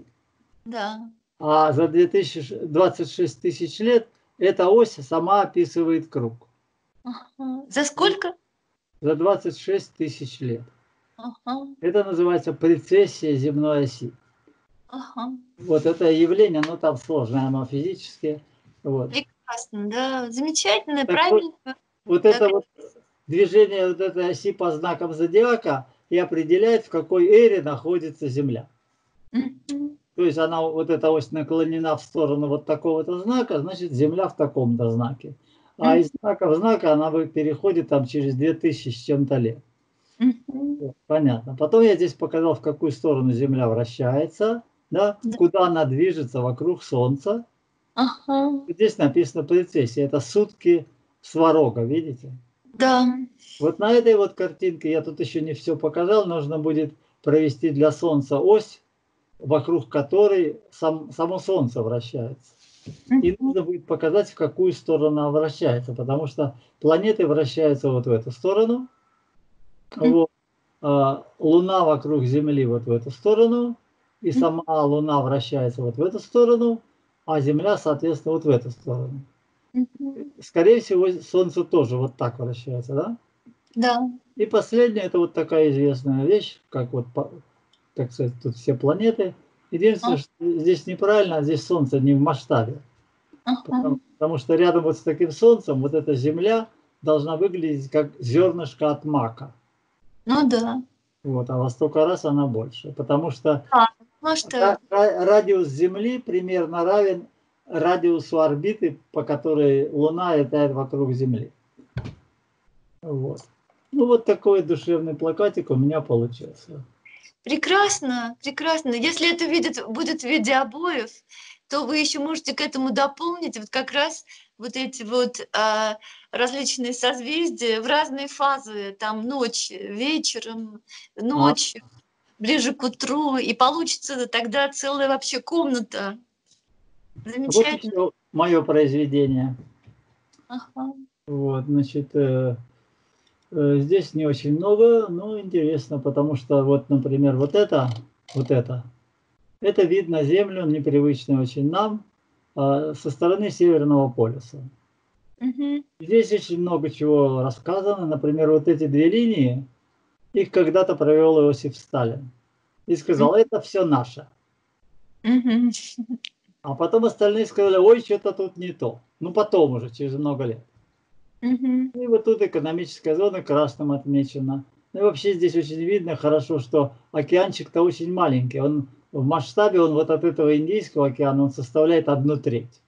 Да. А за две тысячи двадцать шесть тысяч лет эта ось сама описывает круг. Ага. За сколько? За двадцать шесть тысяч лет. Ага. Это называется прецессия земной оси. Ага. Вот это явление, оно там сложное, оно физическое. Вот. Прекрасно, да. Замечательно, Так вот, правильно. вот Так. это вот движение вот этой оси по знакам зодиака и определяет, в какой эре находится Земля. Мгм. То есть она, вот эта ось наклонена в сторону вот такого-то знака, значит Земля в таком-то знаке. А из Мгм. знака в знак она переходит там через две тысячи с чем-то лет. Мгм. Вот, понятно. Потом я здесь показал, в какую сторону Земля вращается, да, Да. куда она движется вокруг Солнца. Ага. Здесь написано прецессия. Это сутки сварога, видите? Да. Вот на этой вот картинке, я тут еще не все показал, нужно будет провести для Солнца ось, вокруг которой сам, само Солнце вращается. И Мгм. нужно будет показать, в какую сторону она вращается, потому что планеты вращаются вот в эту сторону, М. вот, а Луна вокруг Земли вот в эту сторону, и М. сама Луна вращается вот в эту сторону, а Земля, соответственно, вот в эту сторону. Мгм. Скорее всего, Солнце тоже вот так вращается, да? Да. И последнее, это вот такая известная вещь, как вот, так сказать, тут все планеты. А. Единственное, что здесь неправильно, а здесь Солнце не в масштабе. Ага. Потому, потому что рядом вот с таким Солнцем вот эта Земля должна выглядеть как зернышко от мака. Ну да. Вот, а во столько раз она больше. Потому что Да, масштаб. ра- ра- радиус Земли примерно равен радиусу орбиты, по которой Луна летает вокруг Земли. Вот. Ну вот такой душевный плакатик у меня получился. Прекрасно, прекрасно. Если это видит будет в виде обоев, то вы еще можете к этому дополнить вот как раз вот эти вот, а, различные созвездия в разные фазы, там ночь, вечером, А ночью, ближе к утру, и получится тогда целая вообще комната. вот Замечательно. еще мое произведение. Ага. Вот, значит, э, э, здесь не очень много, но интересно, потому что вот, например, вот это, вот это, это вид на Землю, непривычный очень нам, а, со стороны Северного полюса. Мгм. Здесь очень много чего рассказано. Например, вот эти две линии, их когда-то провел Иосиф Сталин. И М. сказал, это все наше. Мгм. А потом остальные сказали, ой, что-то тут не то. Ну, потом уже, через много лет. Мгм. И вот тут экономическая зона красным отмечена. Ну и вообще здесь очень видно хорошо, что океанчик-то очень маленький. Он в масштабе, он вот от этого Индийского океана, он составляет одну треть.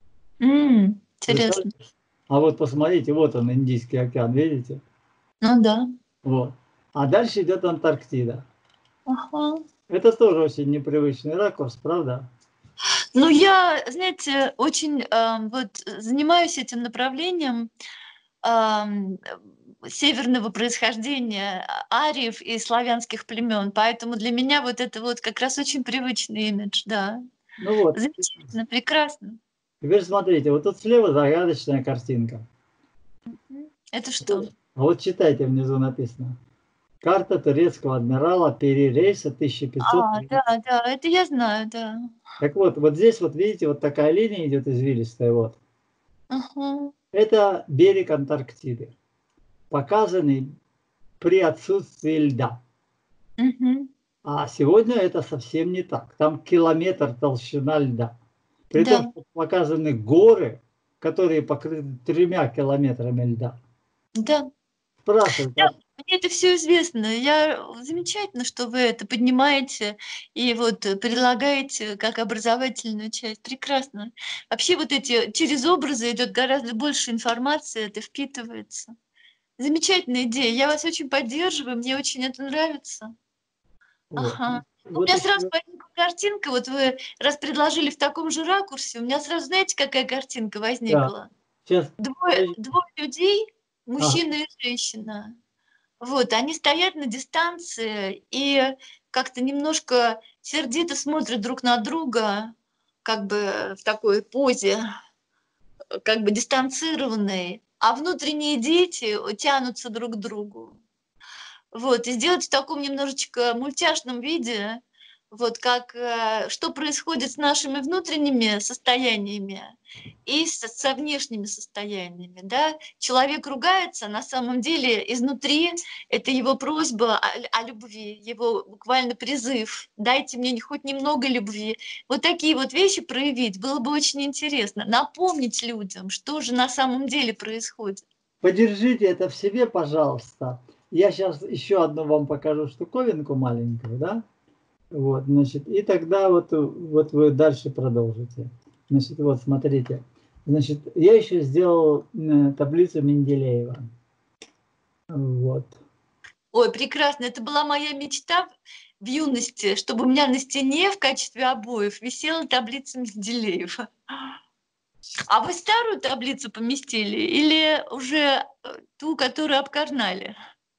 М. Интересно. Представляете? А вот посмотрите, вот он, Индийский океан, видите? Ну да. Вот. А дальше идет Антарктида. Ага. Это тоже очень непривычный ракурс, правда? Ну, я, знаете, очень, ам, вот, э, занимаюсь этим направлением, ам, э, северного происхождения а ариев и славянских племен, поэтому для меня вот это вот как раз очень привычный имидж, да. Ну вот. Замечательно, прекрасно. Теперь смотрите, вот тут слева загадочная картинка. Мгм. Это А что? вот читайте, внизу написано. карта турецкого адмирала Пери Рейса тысяча пятьсот. А, да, да, это я знаю, да. Так вот, вот здесь вот видите, вот такая линия идет извилистая, вот. Ага. Это берег Антарктиды, показанный при отсутствии льда. Угу. А сегодня это совсем не так. Там километр толщина льда. При Да. том, что показаны горы, которые покрыты тремя километрами льда. Да. Спрашивают, Да, а мне это все известно. Я замечательно, что вы это поднимаете и вот э, предлагаете как образовательную часть. Прекрасно. Вообще вот эти через образы идет гораздо больше информации, это впитывается. Замечательная идея. Я вас очень поддерживаю, мне очень это нравится. вот, Ага. У вот меня сразу еще, возникла картинка, вот вы раз предложили в таком же ракурсе, у меня сразу, знаете, какая картинка да, возникла? сейчас, Двое, двое людей, ага, мужчина и женщина. Вот, они стоят на дистанции и как-то немножко сердито смотрят друг на друга, как бы в такой позе, э, как бы дистанцированной, а внутренние дети тянутся друг к другу. Вот, и сделать в таком немножечко мультяшном виде, вот как, э, что происходит с нашими внутренними состояниями и со, со внешними состояниями, да. Человек ругается, на самом деле изнутри это его просьба о, о любви, его буквально призыв. Дайте мне хоть немного любви. Вот такие вот вещи проявить было бы очень интересно. Напомнить людям, что же на самом деле происходит. подержите это в себе, пожалуйста. Я сейчас еще одну вам покажу штуковинку маленькую, да? Вот, значит, и тогда вот, вот вы дальше продолжите. Значит, вот смотрите. Значит, я еще сделал э, таблицу Менделеева. Вот. Ой, прекрасно. Это была моя мечта в юности, чтобы у меня на стене в качестве обоев висела таблица Менделеева. А вы старую таблицу поместили или уже э, ту, которую обкарнали?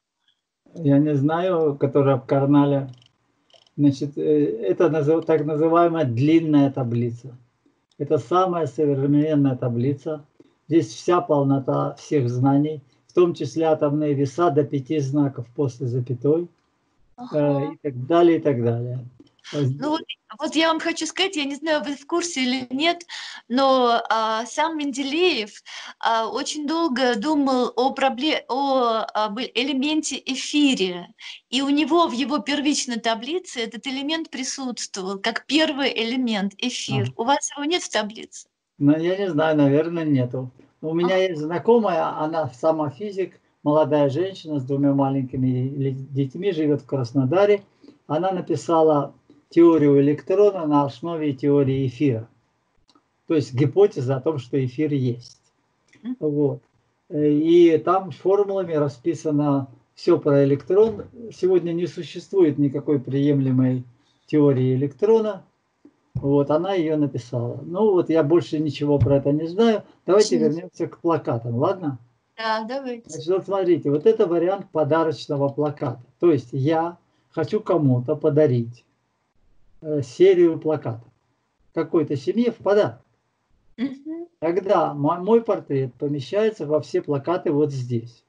Я не знаю, который обкарнали. Значит, э, это назыв, так называемая длинная таблица. Это самая современная таблица. Здесь вся полнота всех знаний, в том числе атомные веса до пяти знаков после запятой, э, Ага. и так далее, и так далее. Ну вот, вот я вам хочу сказать, я не знаю, вы в курсе или нет, но а, сам Менделеев а, очень долго думал о, пробле- о об элементе эфире, и у него в его первичной таблице этот элемент присутствовал как первый элемент А, эфир. У вас его нет в таблице? ну, я не знаю, наверное, нету. У меня А, есть знакомая, она сама физик, молодая женщина с двумя маленькими детьми, живет в Краснодаре. Она написала теорию электрона на основе теории эфира. То есть гипотеза о том, что эфир есть. м, Вот. И там формулами расписано все про электрон. Сегодня не существует никакой приемлемой теории электрона. Вот, она ее написала. Ну вот, я больше ничего про это не знаю. Давайте очень вернемся к плакатам, ладно? Да, давайте. Значит, вот смотрите, вот это вариант подарочного плаката. То есть я хочу кому-то подарить э, серию плакатов какой-то семье в подарок. Мгм, Тогда мой портрет помещается во все плакаты вот здесь.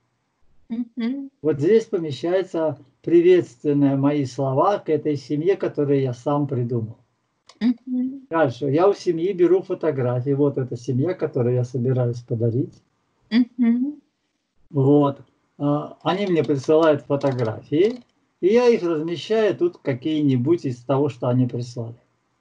мгм, Вот здесь помещаются приветственные мои слова к этой семье, которые я сам придумал. мгм, Дальше. Я у семьи беру фотографии. Вот эта семья, которую я собираюсь подарить. мгм, Вот. А, Они мне присылают фотографии, и я их размещаю тут какие-нибудь из того, что они прислали.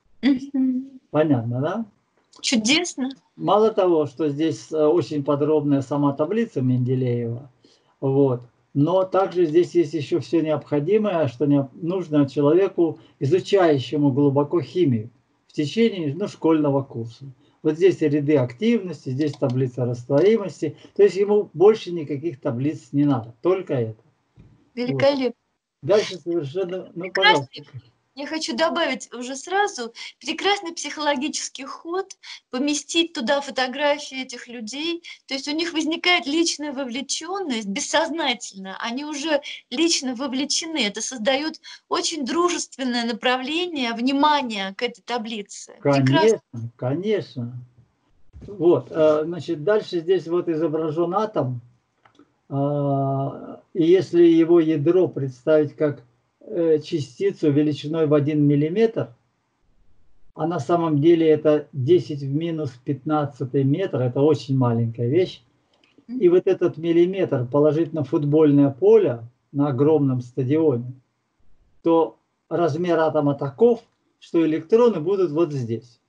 мгм. Понятно, да? Чудесно. Мало того, что здесь э, очень подробная сама таблица Менделеева, вот, но также здесь есть еще все необходимое, что не, нужно человеку, изучающему глубоко химию в течение ну, школьного курса. Вот здесь ряды активности, здесь таблица растворимости, то есть ему больше никаких таблиц не надо, только это. Вот. Великолепно. Дальше совершенно, ну, пожалуйста. Прекрасный, я хочу добавить уже сразу, прекрасный психологический ход, поместить туда фотографии этих людей. То есть у них возникает личная вовлеченность, бессознательно. Они уже лично вовлечены. Это создает очень дружественное направление внимания к этой таблице. Прекрасно. Конечно, конечно. Вот, э, значит, дальше здесь вот изображен атом. И если его ядро представить как частицу величиной в один миллиметр, а на самом деле это десять в минус пятнадцатый метр, это очень маленькая вещь. И вот этот миллиметр положить на футбольное поле на огромном стадионе, то размер атома таков, что электроны будут вот здесь.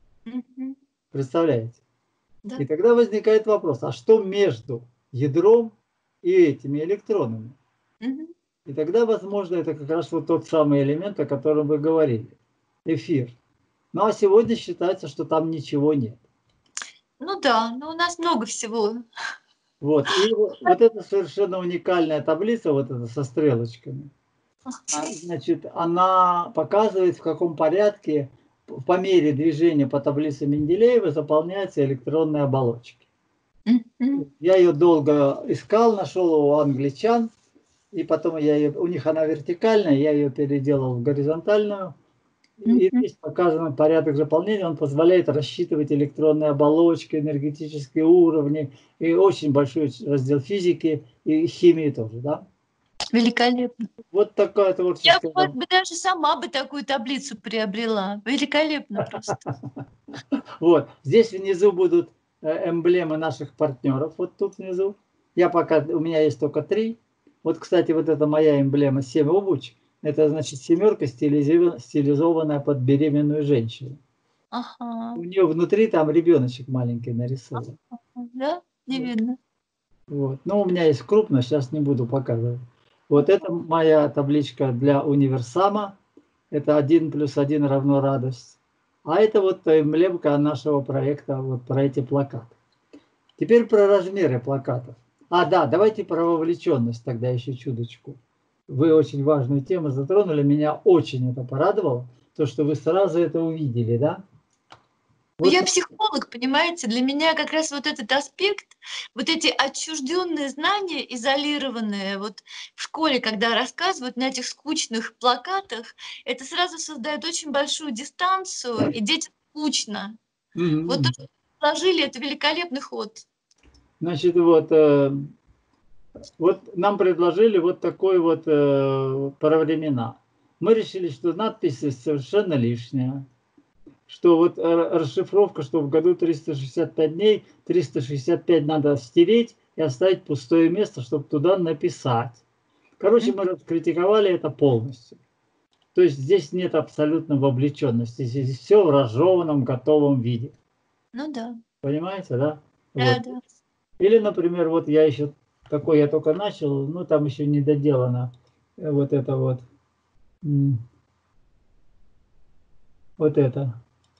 Представляете? Да. И тогда возникает вопрос, а что между ядром и этими электронами? Угу. И тогда, возможно, это как раз вот тот самый элемент, о котором вы говорили, эфир. Ну а сегодня считается, что там ничего нет. Ну да, но у нас много всего. Вот, и вот эта совершенно уникальная таблица, вот эта со стрелочками, значит, она показывает, в каком порядке по мере движения по таблице Менделеева заполняются электронные оболочки. Mm-hmm. Я ее долго искал, нашел у англичан, и потом я ее, у них она вертикальная, я ее переделал в горизонтальную. Mm-hmm. И здесь показан порядок заполнения, он позволяет рассчитывать электронные оболочки, энергетические уровни, и очень большой раздел физики и химии тоже, да? Великолепно. Вот такая творческая... Я бы даже сама бы такую таблицу приобрела. Великолепно просто. Вот. Здесь внизу будут эмблемы наших партнеров. Вот тут внизу. Я пока... У меня есть только три. Вот, кстати, вот это моя эмблема семь обуч. Это значит семерка, стилизованная под беременную женщину. Ага. У нее внутри там ребеночек маленький нарисован. Ага. Да? Не видно. Вот. Но у меня есть крупно, сейчас не буду показывать. Вот это моя табличка для универсама. Это один плюс один равно радость. А это вот эмблемка нашего проекта, вот про эти плакаты. Теперь про размеры плакатов. А, да, давайте про вовлеченность тогда еще чуточку. Вы очень важную тему затронули, меня очень это порадовало, то, что вы сразу это увидели, да? Вот. Я психолог, понимаете, для меня как раз вот этот аспект, вот эти отчужденные знания, изолированные, вот в школе, когда рассказывают на этих скучных плакатах, это сразу создает очень большую дистанцию, и детям скучно. Mm-hmm. Вот то, что предложили, это великолепный ход. Значит, вот, э, вот нам предложили вот такой вот э, про времена. Мы решили, что надпись совершенно лишняя. Что вот расшифровка, что в году триста шестьдесят пять дней, триста шестьдесят пять надо стереть и оставить пустое место, чтобы туда написать. Короче, мы раскритиковали это полностью. То есть здесь нет абсолютно вовлеченности, здесь все в разжеванном, готовом виде. Ну да. Понимаете, да? Да, вот. да. Или, например, вот я еще такой, я только начал, ну там еще не доделано. Вот это вот. Вот это.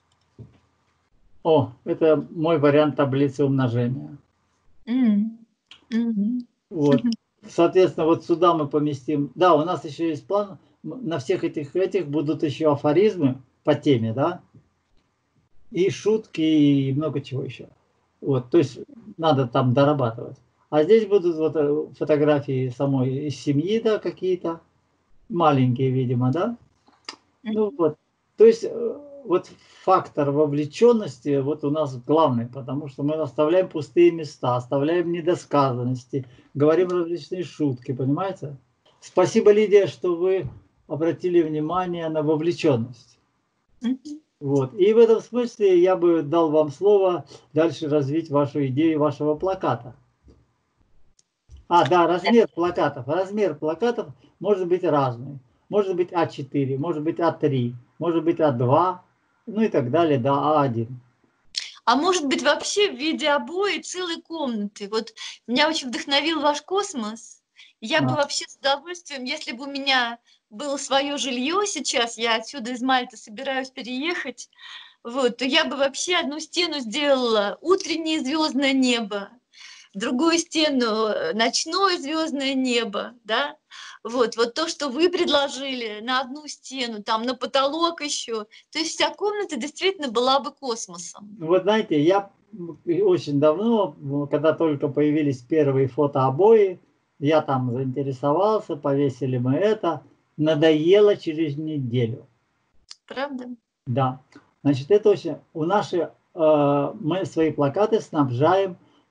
О, это мой вариант таблицы умножения. Mm. Mm-hmm. Вот. Соответственно, вот сюда мы поместим. Да, у нас еще есть план. На всех этих этих будут еще афоризмы по теме, да? И шутки, и много чего еще. Вот, то есть надо там дорабатывать. А здесь будут вот фотографии самой из семьи, да, какие-то. Маленькие, видимо, да? Ну вот. То есть вот фактор вовлеченности вот у нас главный, потому что мы оставляем пустые места, оставляем недосказанности, говорим различные шутки, понимаете? Спасибо, Лидия, что вы обратили внимание на вовлеченность. Вот. И в этом смысле я бы дал вам слово дальше развить вашу идею вашего плаката. А, да, размер плакатов. Размер плакатов может быть разный. Может быть а четыре, может быть а три, может быть а два, ну и так далее, до а один. А может быть вообще в виде обои целой комнаты. Вот меня очень вдохновил ваш космос. Я а. бы вообще с удовольствием, если бы у меня было свое жилье сейчас, я отсюда из Мальты собираюсь переехать, вот, то я бы вообще одну стену сделала утреннее звездное небо, другую стену ночное звездное небо, да, вот, вот то, что вы предложили на одну стену, там на потолок еще, то есть вся комната действительно была бы космосом. Вот знаете, я очень давно, когда только появились первые фотообои, я там заинтересовался, повесили мы это, надоело через неделю. Правда? Да. Значит, это очень... У наши, э, мы свои плакаты снабжаем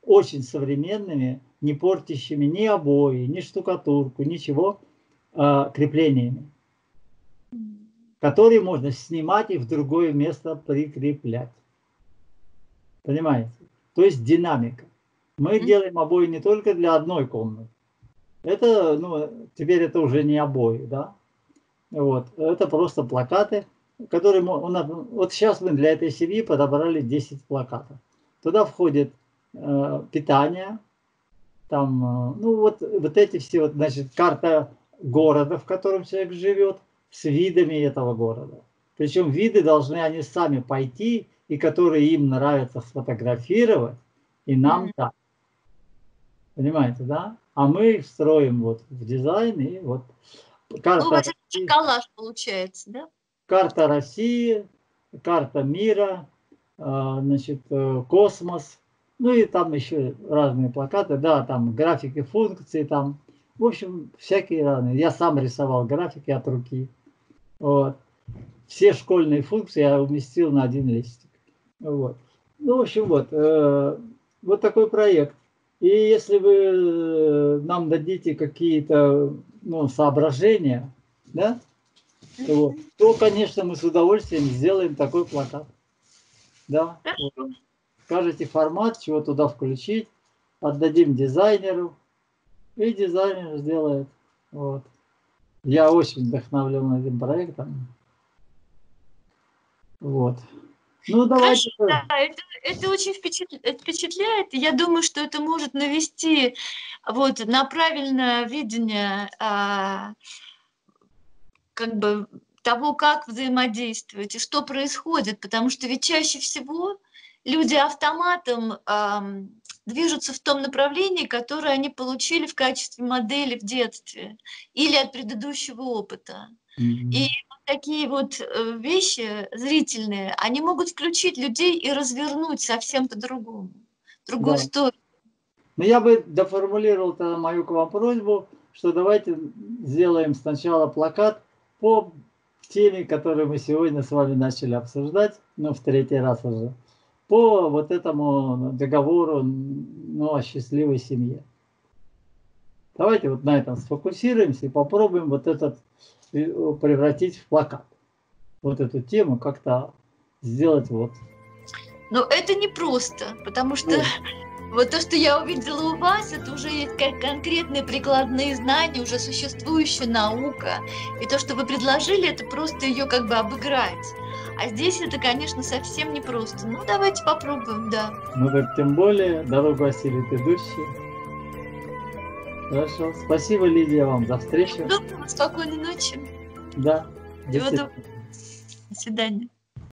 очень современными, не портящими ни обои, ни штукатурку, ничего, э, креплениями, которые можно снимать и в другое место прикреплять. Понимаете? То есть динамика. Мы mm-hmm. делаем обои не только для одной комнаты. Это, ну, теперь это уже не обои, да? Вот. Это просто плакаты, которые... У нас, вот сейчас мы для этой семьи подобрали десять плакатов. Туда входит э, питание, там, э, ну, вот, вот эти все, вот, значит, карта города, в котором человек живет, с видами этого города. Причем виды должны они сами пойти, и которые им нравится сфотографировать, и нам mm-hmm. так. Понимаете, да? А мы их строим вот в дизайн, и вот карта... Ну, у вас это коллаж получается, да? Карта России, карта мира, значит, космос, ну и там еще разные плакаты, да, там графики функций, там, в общем, всякие разные. Я сам рисовал графики от руки. Вот. Все школьные функции я уместил на один листик. Вот. Ну, в общем, вот, э, вот такой проект. И если вы нам дадите какие-то, ну, соображения, да, вот, то, конечно, мы с удовольствием сделаем такой плакат. Да. Вот. Скажите формат, чего туда включить, отдадим дизайнеру, и дизайнер сделает. Вот. Я очень вдохновлен этим проектом. Вот. Ну, давайте. Хорошо, да, это, это очень впечатляет, впечатляет. Я думаю, что это может навести вот, на правильное видение а, как бы того, как взаимодействовать и что происходит. Потому что ведь чаще всего люди автоматом а, движутся в том направлении, которое они получили в качестве модели в детстве или от предыдущего опыта. Mm-hmm. И такие вот вещи зрительные, они могут включить людей и развернуть совсем по-другому, другую да. сторону. Но я бы доформулировал тогда мою к вам просьбу, что давайте сделаем сначала плакат по теме, которую мы сегодня с вами начали обсуждать, ну, в третий раз уже, по вот этому договору, ну, о счастливой семье. Давайте вот на этом сфокусируемся и попробуем вот этот превратить в плакат. Вот эту тему как-то сделать вот. Но это не просто, потому что Ой. вот то, что я увидела у вас, это уже есть как конкретные прикладные знания, уже существующая наука. И то, что вы предложили, это просто ее как бы обыграть. А здесь это, конечно, совсем не просто. Ну, давайте попробуем, да. Ну, так тем более, дорогу осилит идущий. Хорошо. Спасибо, Лидия, вам за встречу. Спокойной ночи. Да. До свидания.